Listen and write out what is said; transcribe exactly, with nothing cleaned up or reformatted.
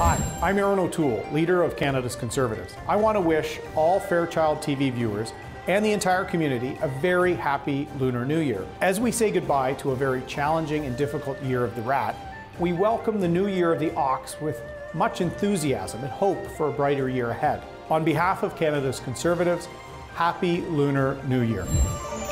Hi, I'm Aaron O'Toole, leader of Canada's Conservatives. I want to wish all Fairchild T V viewers and the entire community a very happy Lunar New Year. As we say goodbye to a very challenging and difficult year of the rat, we welcome the new year of the ox with much enthusiasm and hope for a brighter year ahead. On behalf of Canada's Conservatives, happy Lunar New Year.